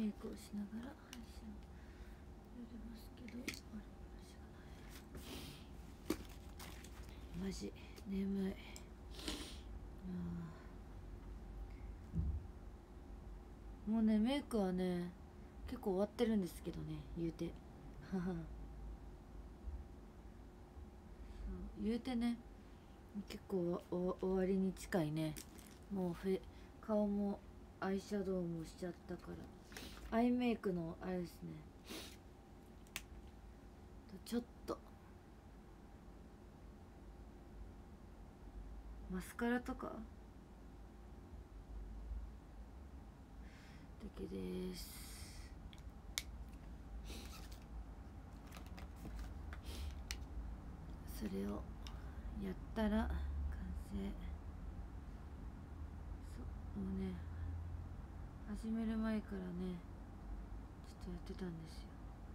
メイクをしながら配信やりますけど、マジ眠い。もうね、メイクはね結構終わってるんですけどね、言うてそう言うてね、結構終わりに近いね。もう顔もアイシャドウもしちゃったから、アイメイクのあれですね、ちょっとマスカラとかだけです。それをやったら完成。そうもうね、始める前からねちょっとやってたんですよ。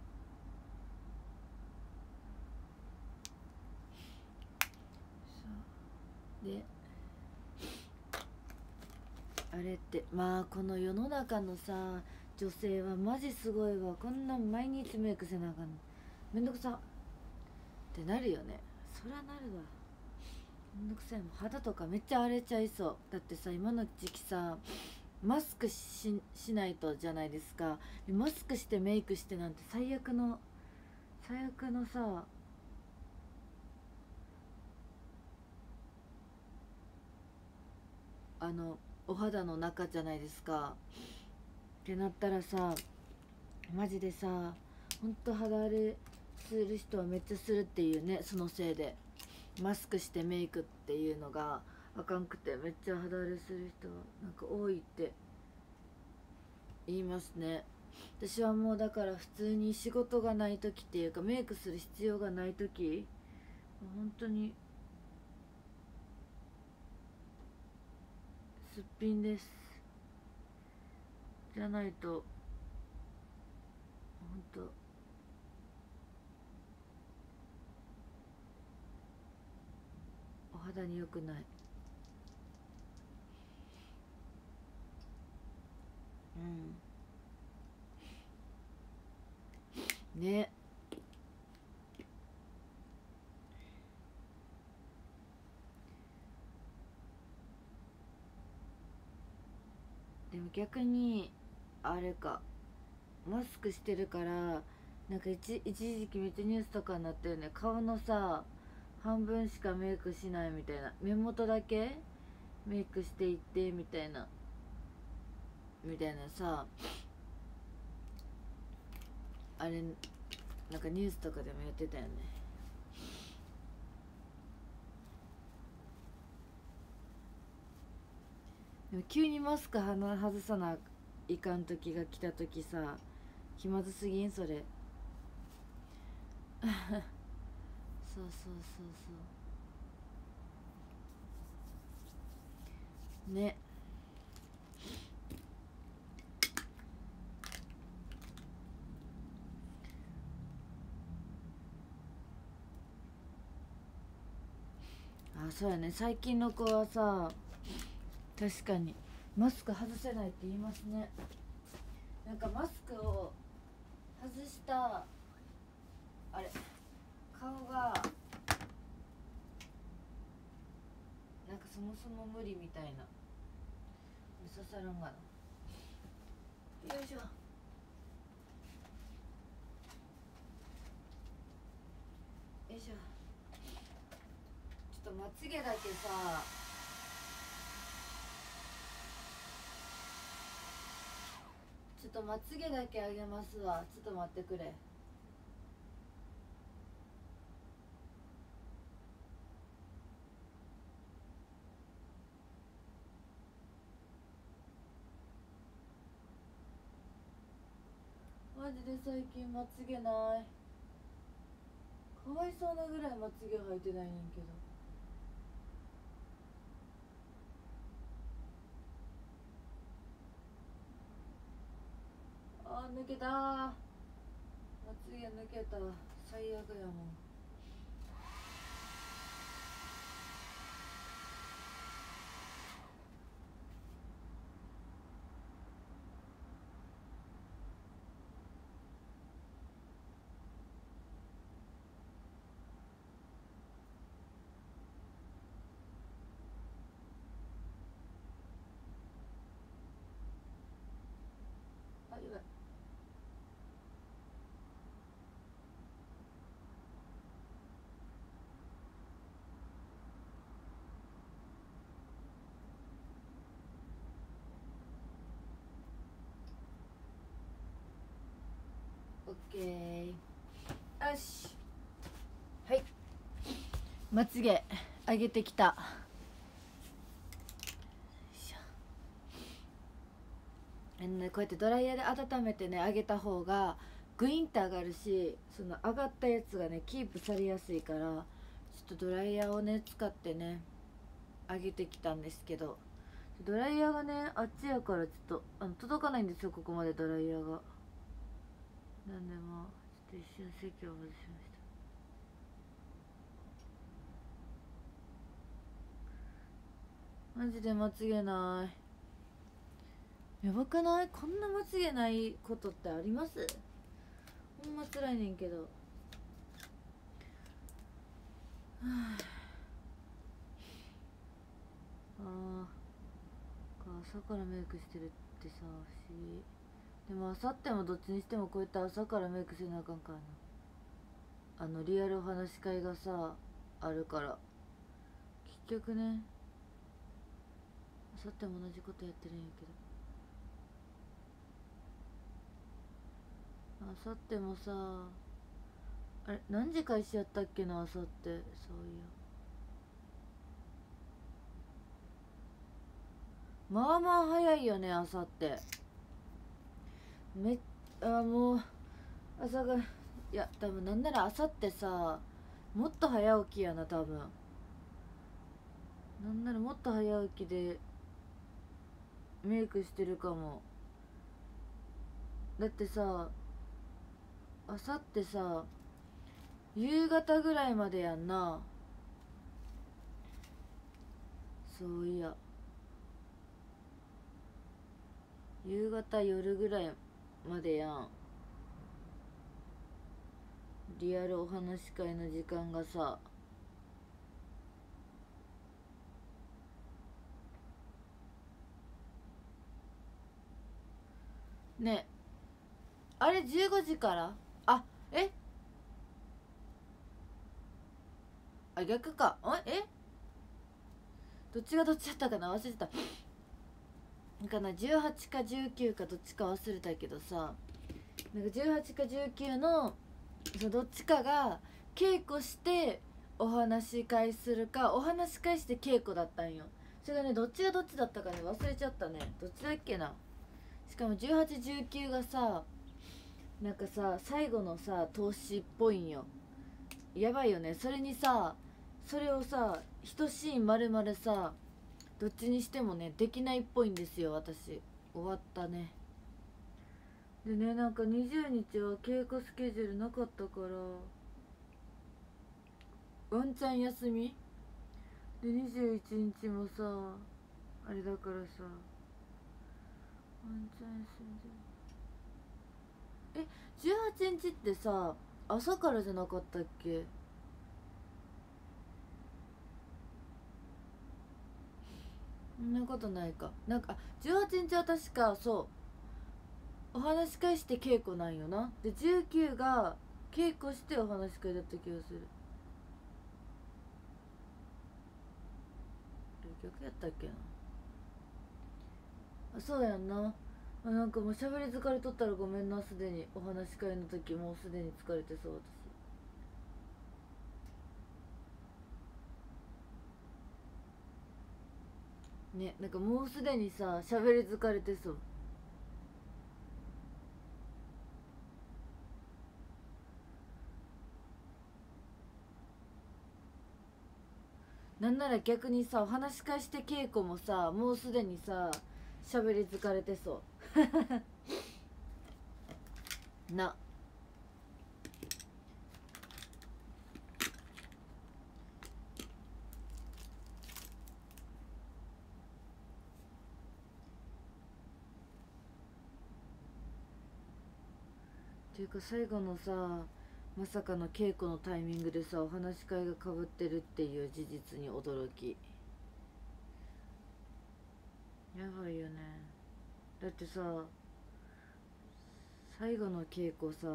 そうで、あれってまあこの世の中のさ女性はマジすごいわ。こんなん毎日メイクせなあかんのめんどくさってなるよね。そりゃなるわ、めんどくさい。もう肌とかめっちゃ荒れちゃいそう。だってさ、今の時期さマスクしないとじゃないですか。マスクしてメイクしてなんて最悪のさ、お肌の中じゃないですか。ってなったらさ、マジでさ、ほんと肌荒れする人はめっちゃするっていうね。そのせいでマスクしてメイクっていうのがあかんくて、めっちゃ肌荒れする人はなんか多いって言いますね。私はもうだから普通に仕事がない時っていうか、メイクする必要がない時、本当にすっぴんです。じゃないと本当お肌に良くない。ね。でも逆にあれか、マスクしてるからなんか一時期めっちゃニュースとかになったよね。顔のさ半分しかメイクしないみたいな、目元だけメイクしていってみたいなさ、あれなんかニュースとかでもやってたよね。でも急にマスク外さないかん時が来た時さ、気まずすぎんそれそうそうそうね。あ、そうやね。最近の子はさ、確かにマスク外せないって言いますね。なんかマスクを外したあれ顔がなんかそもそも無理みたいな。刺さらんがな。よいしょ。よいしょ。ちょっとまつげだけさ、ちょっとまつげだけあげますわ。ちょっと待ってくれ。マジで最近まつげない。かわいそうなぐらいまつげ生えてないねんけど。あー抜けたー。まつげ抜けた。最悪やもん。 ケー。よし、はい、まつげ上げてきた。ね、こうやってドライヤーで温めてね上げた方がグインって上がるし、その上がったやつがねキープされやすいから、ちょっとドライヤーをね使ってね上げてきたんですけど、ドライヤーがねあっちやからちょっと届かないんですよ、ここまでドライヤーが。なんでまあちょっと一瞬席を外しました。マジでまつげない。やばくない？こんなまつげないことってあります？ほんま辛いねんけど。はあ、朝からメイクしてるってさ不思議。でも明後日もどっちにしてもこうやって朝からメイクせなあかんからな。リアルお話し会がさあるから、結局ね明後日も同じことやってるんやけど、明後日もさ、あれ何時開始やったっけな、明後日。そういやまあまあ早いよね明後日。もう朝が、いや多分なんなら明後日さもっと早起きやな多分。なんならもっと早起きでメイクしてるかも。だってさ明後日さ夕方ぐらいまでやんな。そういや夕方夜ぐらいまでやん、リアルお話し会の時間がさ。ね、あれ15時から、逆か。どっちがどっちだったかな忘れてた。なんかな18か19かどっちか忘れたけどさ、なんか18か19のどっちかが稽古してお話し会するか、お話し会して稽古だったんよ。それがねどっちがどっちだったかね忘れちゃったね。どっちだっけな。しかも1819がさなんかさ最後のさ投資っぽいんよ。やばいよね。それにさそれをさ一シーンまるまるさどっちにしてもねできないっぽいんですよ私。終わったね。でね、なんか20日は稽古スケジュールなかったからワンチャン休みで、21日もさあれだからさワンチャン休みで、18日ってさ朝からじゃなかったっけ。そんなことないか。なんか18日は確かそうお話し会して稽古なんよな。で19が稽古してお話し会だった気がする。逆やったっけな。そうやんな。なんかもう喋り疲れとったらごめんな。すでにお話し会の時もうすでに疲れてそう私ね。なんかもうすでにさ喋り疲れてそう。なんなら逆にさお話し会して稽古もさもうすでにさ喋り疲れてそうな。ていうか最後のさまさかの稽古のタイミングでさお話し会がかぶってるっていう事実に驚き。やばいよね。だってさ最後の稽古さ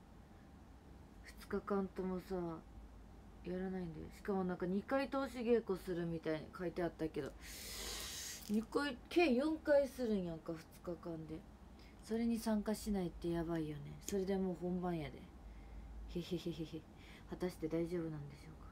2日間ともさやらないんだよ。しかもなんか2回通し稽古するみたいに書いてあったけど、2回計4回するんやんか2日間で。 それに参加しないってやばいよね。それでもう本番やで。へへへへへ。果たして大丈夫なんでしょうか。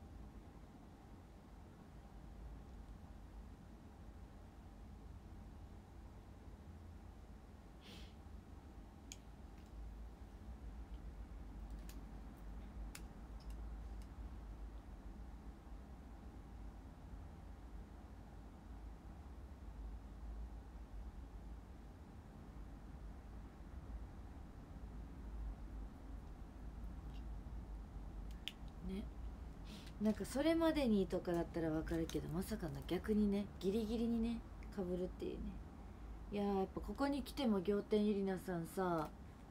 ね、なんかそれまでにとかだったらわかるけど、まさかの逆にね、ギリギリにねかぶるっていうね。いやー、やっぱここに来ても仰天ゆりなさんさ、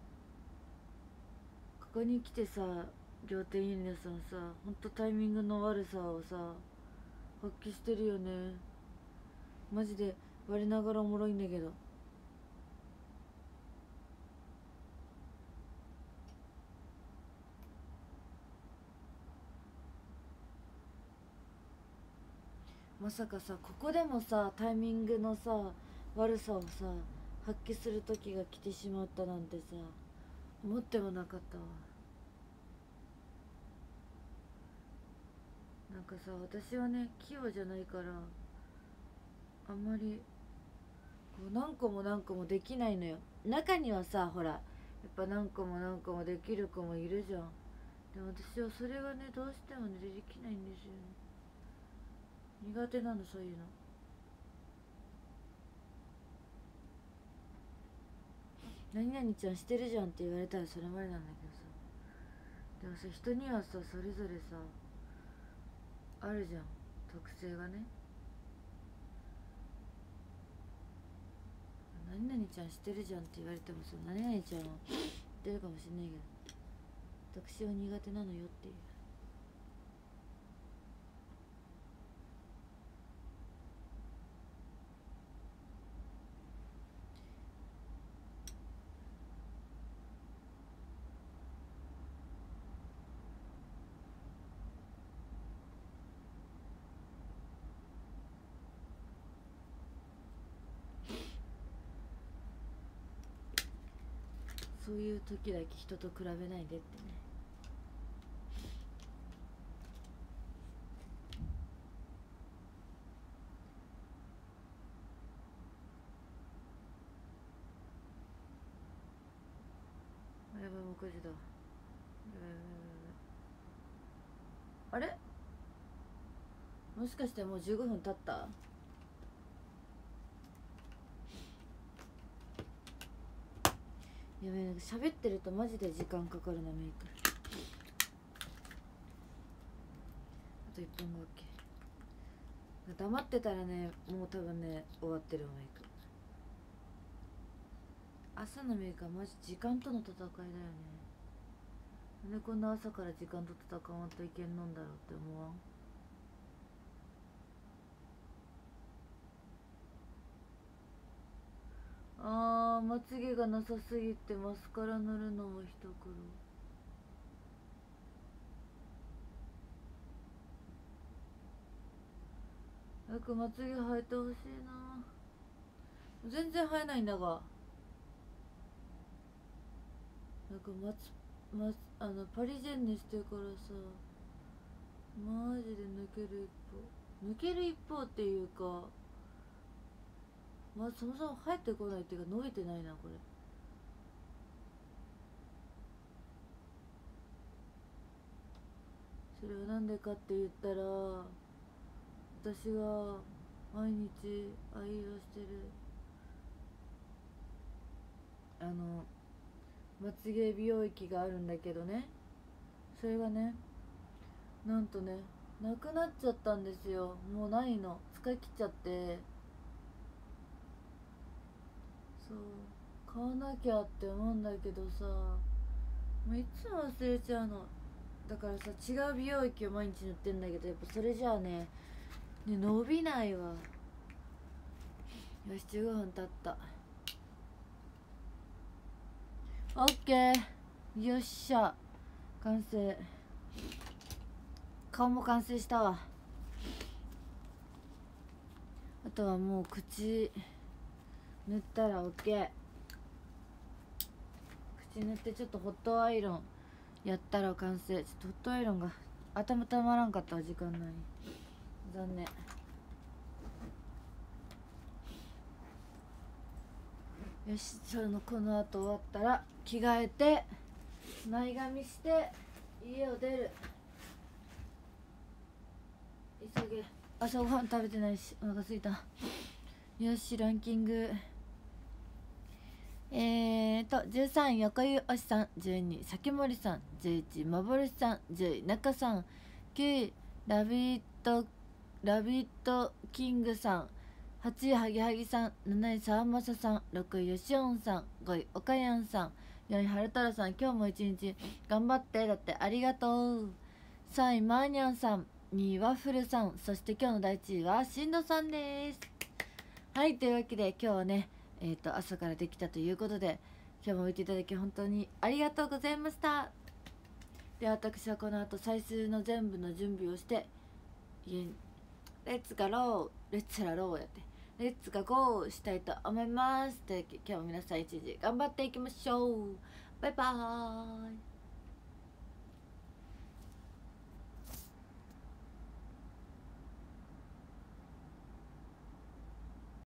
ここに来てさ、仰天ゆりなさんさ、ほんとタイミングの悪さをさ発揮してるよね。マジで我ながらおもろいんだけど。まさかさ、ここでもさタイミングのさ悪さをさ発揮する時が来てしまったなんてさ、思ってもなかったわ。なんかさ、私はね器用じゃないからあんまりこう何個も何個もできないのよ。中にはさ、ほらやっぱ何個も何個もできる子もいるじゃん。でも私はそれがね、どうしてもねできないんですよね。苦手なの、そういうの。何々ちゃんしてるじゃんって言われたらそれまでなんだけどさ、でもさ、人にはさそれぞれさあるじゃん、特性がね。何々ちゃんしてるじゃんって言われてもさ、何々ちゃんは知ってるかもしんないけど、私は苦手なのよっていう。そういう時だけ人と比べないでってね。やばい、もう9時だ。あれ、もしかしてもう15分経った？やべえ、なんか喋ってるとマジで時間かかるな、メイク。あと1分後 OK。 黙ってたらね、もう多分ね終わってるわ、メイク。朝のメイクはマジ時間との戦いだよね。なんでこんな朝から時間と戦わんといけんのんだろうって思わん？まつげがなさすぎてマスカラ塗るのも一苦労。早くまつげ生えてほしいな。全然生えないんだが。なんかパリジェンヌしてからさ、マジで抜ける一方っていうか、そもそも生えてこないっていうか、伸びてないなこれ。それはなんでかって言ったら、私が毎日愛用してるまつげ美容液があるんだけどね、それがね、なんとねなくなっちゃったんですよ。もうないの、使い切っちゃって。そう、買わなきゃって思うんだけどさ、もういつも忘れちゃうの。だからさ、違う美容液を毎日塗ってんだけど、やっぱそれじゃあね伸びないわ。よし、15分経った。オッケー、よっしゃ、完成。顔も完成したわ。あとはもう口塗ったらオッケー。 ち塗ってちょっとホットアイロンやったら完成。ちょっとホットアイロンが頭たまらんかったわ、時間ない。残念。よし、この後終わったら着替えて前髪して家を出る。急げ、朝ごはん食べてないしお腹すいた。よし、ランキング13位横井おしさん、12位崎森さん、11位幻さん、10位中さん、9位ラビットキングさん、8位ハギハギさん、7位沢正さん、6位よしおんさん、5位おかやんさん、4位はるたらさん、今日も一日頑張って、だってありがとう。3位マーニャンさん、2位ワッフルさん、そして今日の第1位はしんどさんです。はい、というわけで今日はね、朝からできたということで、今日も見ていただき本当にありがとうございました。で、私はこの後最終の全部の準備をして家にレッツガロー、レッツラローやってレッツがゴーしたいと思います。で、今日も皆さん一時頑張っていきましょう。バイバーイ。